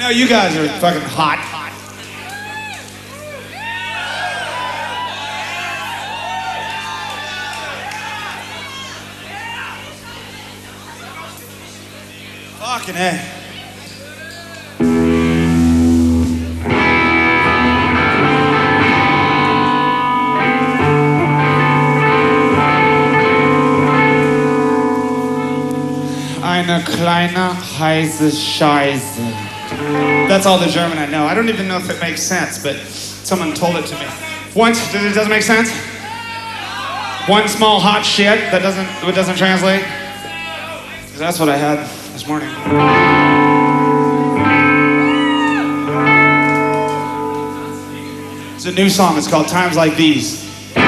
know you guys are fucking hot. Fucking A. Eine kleine heiße Scheiße. That's all the German I know. I don't even know if it makes sense, but someone told it to me. Once, it doesn't make sense? One small hot shit that doesn't translate? 'Cause that's what I had this morning. It's a new song. It's called Times Like These.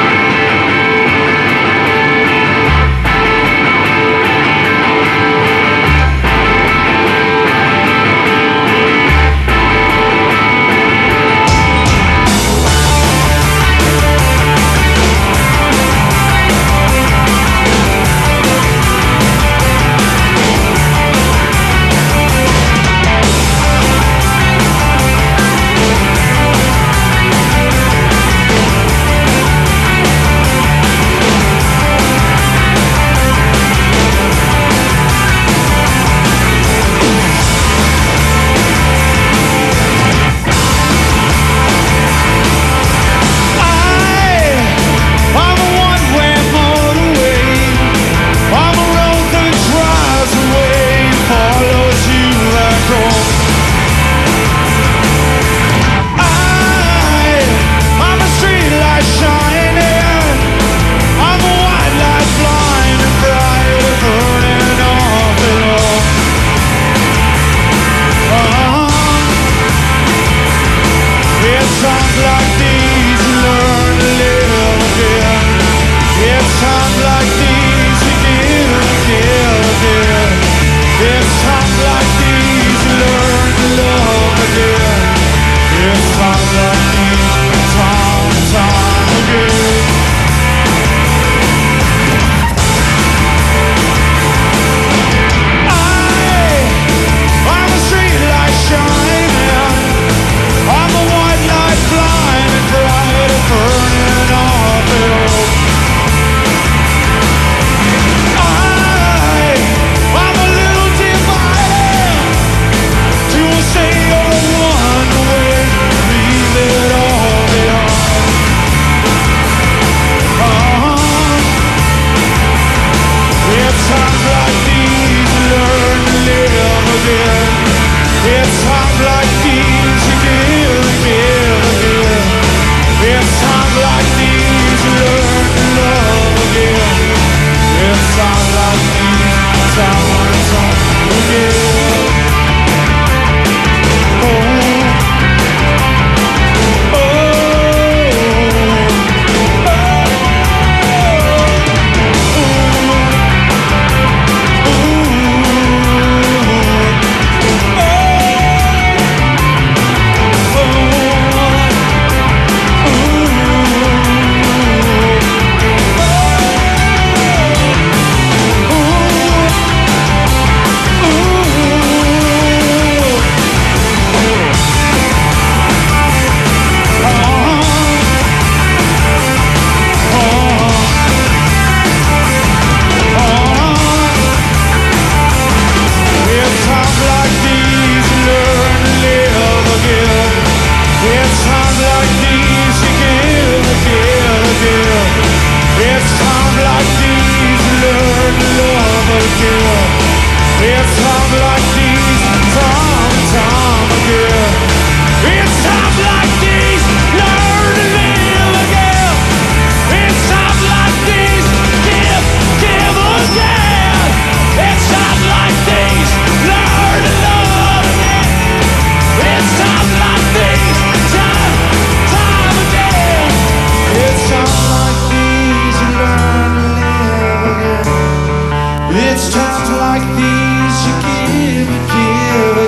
It's times like these you give and give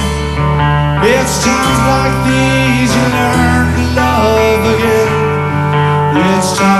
again. It's times like these you learn to love again. It's times